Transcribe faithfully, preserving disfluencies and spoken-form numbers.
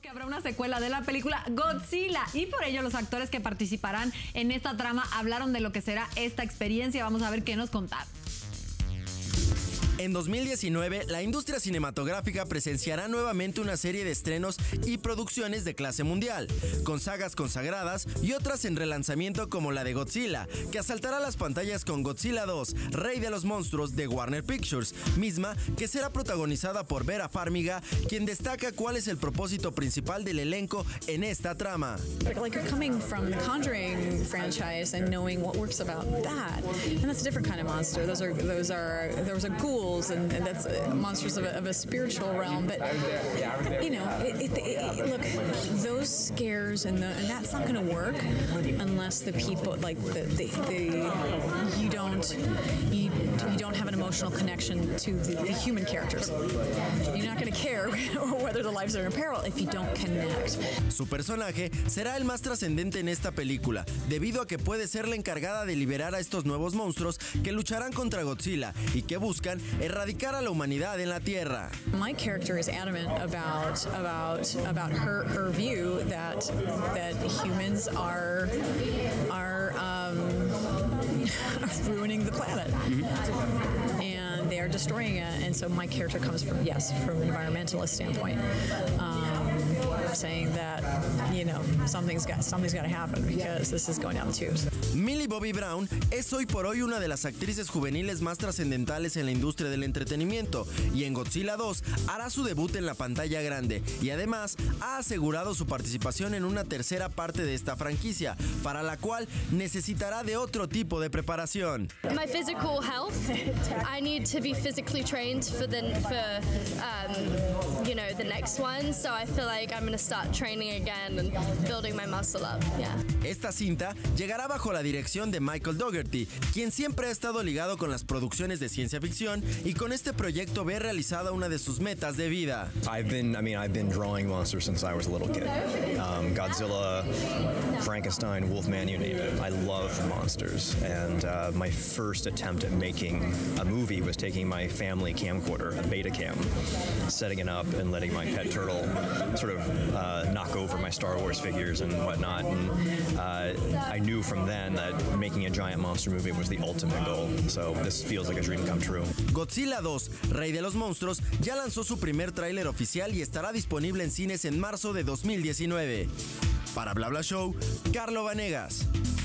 que habrá una secuela de la película Godzilla y por ello los actores que participarán en esta trama hablaron de lo que será esta experiencia. Vamos a ver qué nos contaron. En dos mil diecinueve, la industria cinematográfica presenciará nuevamente una serie de estrenos y producciones de clase mundial, con sagas consagradas y otras en relanzamiento como la de Godzilla, que asaltará las pantallas con Godzilla dos, Rey de los Monstruos de Warner Pictures, misma que será protagonizada por Vera Farmiga, quien destaca cuál es el propósito principal del elenco en esta trama. Like you're coming from the Conjuring franchise and knowing what works about that, and that's a different kind of monster. Those are those are those are ghouls. And, and that's uh, monsters of a, of a spiritual realm, but you know, it, it, it, look, those scares and, the, and that's not going to work unless the people like the, the, the you don't you, you don't have an emotional connection to the, the human characters. You're not going to care whether the lives are in peril if you don't connect. Su personaje será el más trascendente en esta película, debido a que puede ser la encargada de liberar a estos nuevos monstruos que lucharán contra Godzilla y que buscan erradicar a la humanidad en la Tierra. My character is adamant about about about her her view that that humans are are um, ruining the planet. Mm-hmm. And they are destroying it, and so my character comes from yes from an environmentalist standpoint, um, saying that you know something's got something's got to happen because this is going down the tubes. Millie Bobby Brown es hoy por hoy una de las actrices juveniles más trascendentales en la industria del entretenimiento y en Godzilla dos hará su debut en la pantalla grande y además ha asegurado su participación en una tercera parte de esta franquicia, para la cual necesitará de otro tipo de preparación. My physical health, I need to be physically trained for the for um, you know the next one, so I feel like I'm going to start training again and building my muscle up. Yeah. Esta cinta llegará bajo la dirección de Michael Dougherty, quien siempre ha estado ligado con las producciones de ciencia ficción y con este proyecto ve realizada una de sus metas de vida. I've been, I mean, I've been drawing monsters since I was a little kid. Um, Godzilla, Frankenstein, Wolfman, you name it. I love monsters, and uh, my first attempt at making a movie was taking my family camcorder, a Betacam, setting it up and letting my pet turtle sort of uh, knock over my Star Wars figures and whatnot. And uh, I knew from then that making a giant monster movie was the ultimate goal. So this feels like a dream come true. Godzilla dos, Rey de los Monstruos, ya lanzó su primer tráiler oficial y estará disponible en cines en marzo de dos mil diecinueve. Para BlaBla Show, Carlo Vanegas.